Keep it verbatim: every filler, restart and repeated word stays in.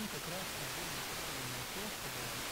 как раз и был направлен на то, чтобы